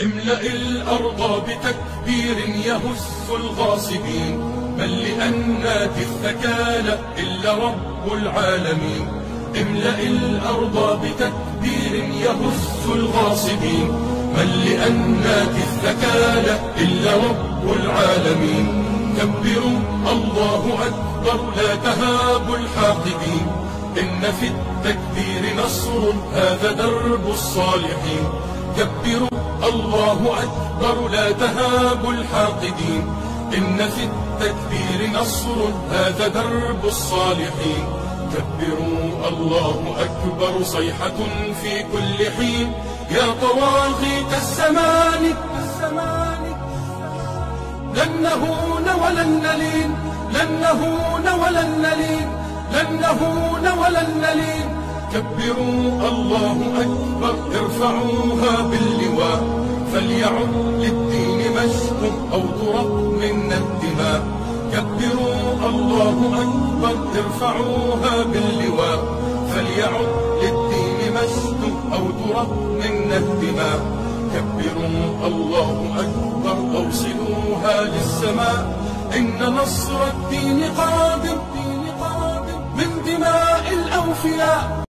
املأ الأرض بتكبير يهز الغاصبين، من لأنات الثكالى إلا رب العالمين. املأ الأرض بتكبير يهز الغاصبين، من لأنات الثكالى إلا رب العالمين. كبروا الله أكبر لا تهابوا الحاقدين، إن في التكبير نصر هذا درب الصالحين. كبروا الله أكبر لا تهابوا الحاقدين، إن في التكبير نصر هذا درب الصالحين. كبروا الله أكبر صيحة في كل حين، يا طواغيت الزمان لن نهون ولن نلين، لن نهون ولن نلين، لن نهون ولن نلين. كبروا الله أكبر ارفعوها باللواء، فليعد للدين مجد أو ترق منا الدماء. كبروا الله أكبر ارفعوها باللواء، فليعد للدين مجد أو ترق منا الدماء. كبروا الله أكبر أوصلوها للسماء، إن نصر الدين قادم من دماء الأوفياء.